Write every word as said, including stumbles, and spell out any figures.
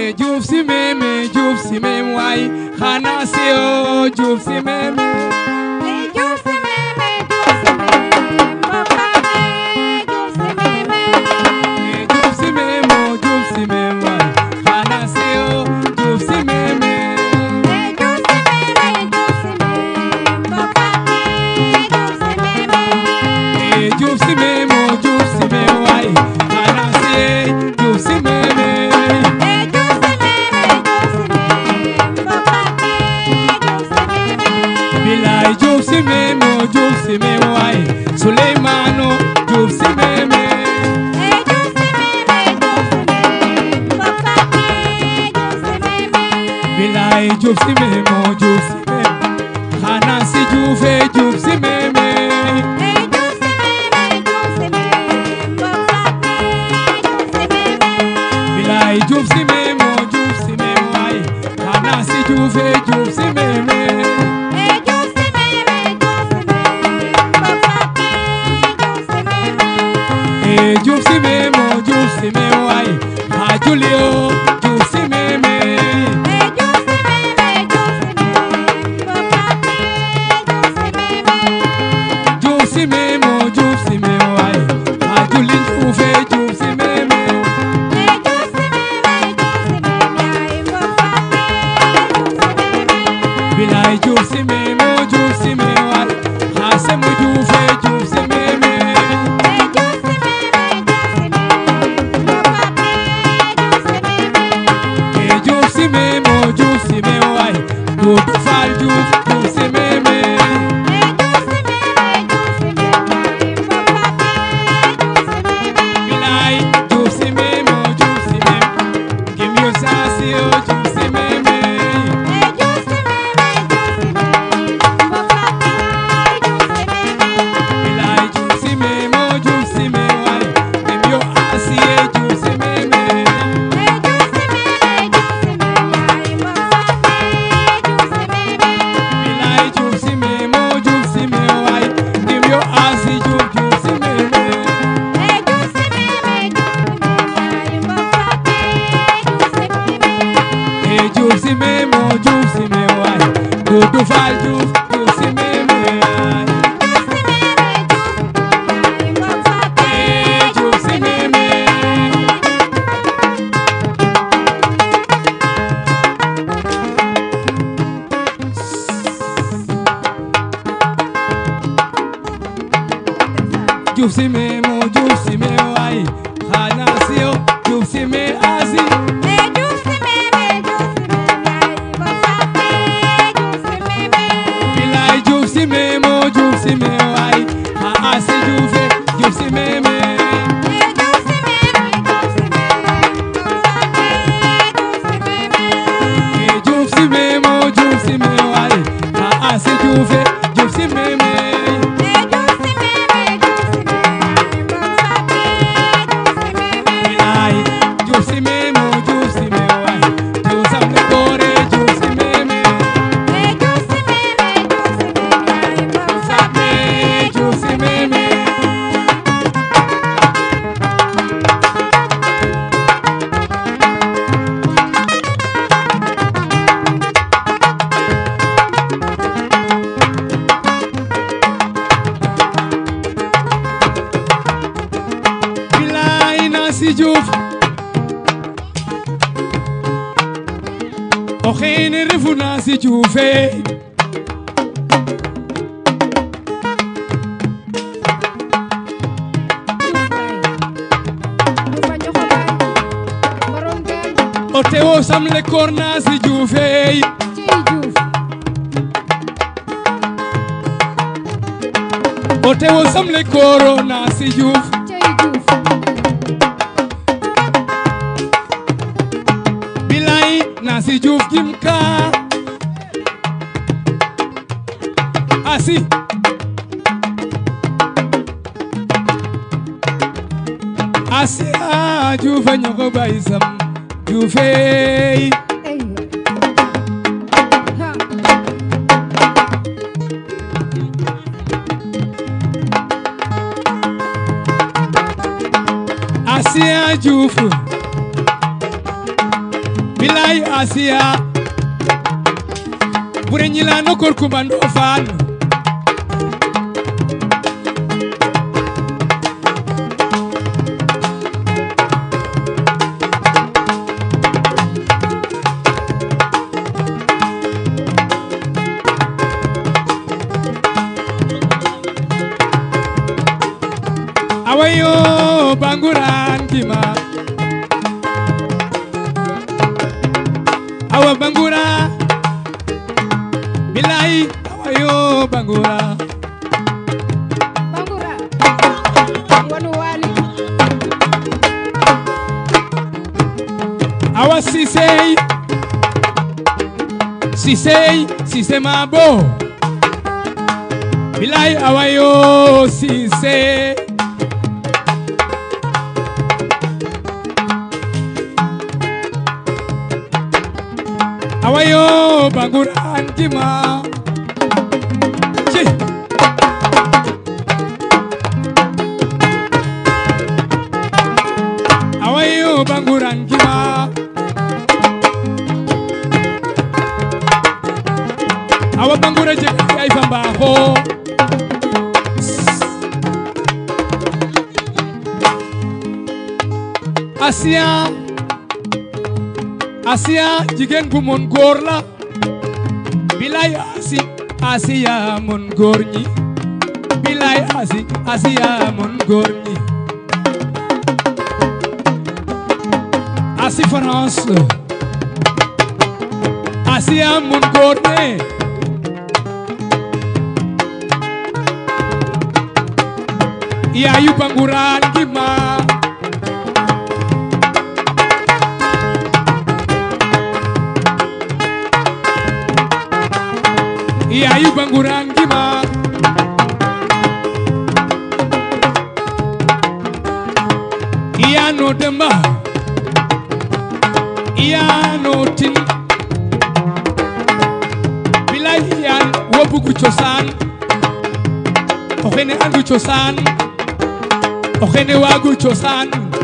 Diouf si meme Diouf si meme waay xanaa si yoo Diouf si meme Diouf si meme Diouf si meme mbokk yi Diouf si meme Diouf si meme Diouf si meme waay xanaa si yoo Diouf si meme Diouf si meme Diouf si meme mbokk yi Diouf si meme Diouf si meme Diouf si meme waay xanaa si Diouf si meme Bilay Diouf si meme Diouf si meme waay Souleymane Diouf si meme Diouf si meme Diouf si meme mbokk yi Diouf si meme Bilay Diouf si meme Diouf si meme xanaa si Diouf Diouf si meme Diouf si meme Diouf si meme mbokk yi Diouf si meme Bilay Diouf si meme Diouf si meme waay xanaa si Diouf Diouf si meme Diouf si meme Diouf si meme mbokk yi Diouf si meme Diouf si meme Diouf si meme waay ha Julio Diouf si meme Diouf si meme Diouf si meme mbokk yi Diouf si meme Diouf si meme Diouf si meme waay ha Julin Diouf Diouf si meme Diouf si meme Diouf si meme yaay mbokk yi Diouf si meme Bilay Diouf si meme Diouf si meme waay ha Semu Diouf Diouf si meme Diouf si meme Diouf si meme mbokk yi Diouf si meme Diouf si meme Diouf si meme waay Doudou Fall Diouf Diouf si meme Diouf si meme Diouf si meme yaay mbokk yi Diouf si meme Bilay Diouf si meme Diouf si meme Give me your sassy Diouf si meme Diouf si meme Diouf si meme mbokk yi Diouf si meme Bilay Diouf si meme Diouf si meme waay Give me your assy Diouf si meme Diouf si meme Diouf si meme yaay mbokk yi Diouf si meme Bilay Diouf si meme Diouf si meme waay Give me your assy Diouf Diouf si meme Diouf si meme Diouf si meme yaay mbokk yi Diouf si meme Diouf si meme Diouf si meme waay Doudou Fall Diouf Diouf si meme Diouf si meme Diouf si meme yaay mbokk yi Diouf si meme Diouf si meme Diouf si meme waay xanaa si yoo Diouf si meme asi Diouf si meme Diouf si meme yaay mbokk yi Diouf si meme Bilay Diouf si meme Diouf si meme waay ha asi Diouf Diouf si meme Diouf si meme Diouf si meme mbokk yi Diouf si meme Diouf si meme Diouf si meme waay ha asi Diouf Diouf si meme Diouf si meme Diouf si meme yaay mbokk yi Diouf si meme Bilay Diouf si meme Diouf si meme waay Diouf sam le gore Diouf si meme Diouf si meme Diouf si meme yaay mbokk Sabe Diouf si meme Bilay Nancy Diouf o xeene refu Nancy Diouf o tewo sam le koor Nancy Diouf o tewo sam le kooro Nancy Diouf Bilay Nancy Diouf jim ka asi asi a Diouf a ñoxo bay sam Diouf Asia Diouf bilay Asia bure ñila no kor kumando fan awayo banguran kima awa bangura bilai awayo bangura Bangura wanu wali awa sisei sisei sise mabo bilai awayo sise awayo banguran kima ci awayo banguran kima awa bangura je ay famba ho Asia Asia jigéen bu mon góor la bilay asi Asia mon góor ñi bilay asi Asia mon góor ñi asi France Asia mon góor ne yaayu banguraan gi ma yaayu banguraan gi ma iyaano demba iyaano tin bilay iyaan wo bugu cosaan o xene andu cosaan o xene waagu cosaan